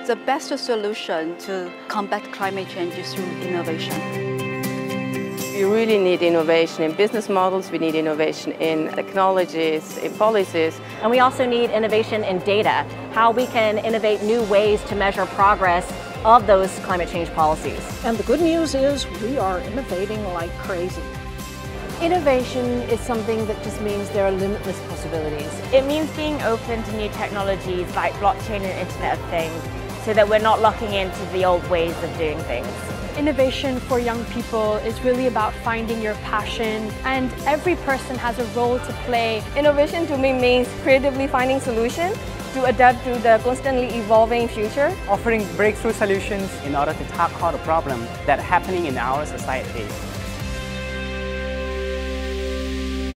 The best solution to combat climate change is through innovation. We really need innovation in business models, we need innovation in technologies, in policies. And we also need innovation in data, how we can innovate new ways to measure progress of those climate change policies. And the good news is we are innovating like crazy. Innovation is something that just means there are limitless possibilities. It means being open to new technologies like blockchain and Internet of Things, so that we're not locking into the old ways of doing things. Innovation for young people is really about finding your passion, and every person has a role to play. Innovation to me means creatively finding solutions to adapt to the constantly evolving future. Offering breakthrough solutions in order to tackle the problems that are happening in our society.